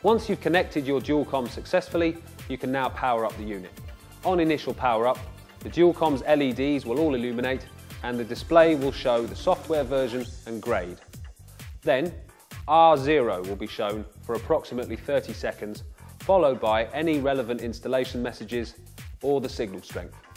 Once you've connected your DualCom successfully, you can now power up the unit. On initial power up, the DualCom's LEDs will all illuminate and the display will show the software version and grade. Then R0 will be shown for approximately 30 seconds, followed by any relevant installation messages or the signal strength.